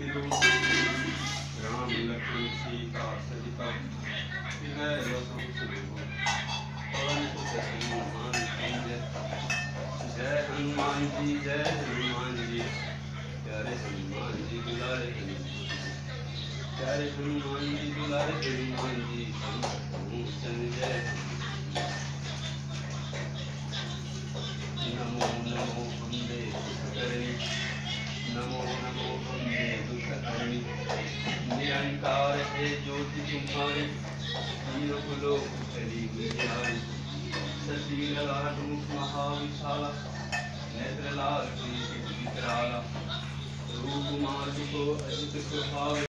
रूप राम लक्ष्मण सीता सहिता पवन सुत हनुमान जय हनुमान जी जय हनुमान जी प्यारे हनुमान जी दुलारे प्यारे हनुमान जी दुलारे हनुमान जी जय नमो नमो वंदे दुष्कर्णी नमो नमो वंदे दुष्कर्णी निरंकार है ज्योति तुम्हारी तीनों लोक चली गुजारी शशि ललाट मुख महाविशाला नेत्र लाल विकराला रूप मार्ग को अजित स्वभाव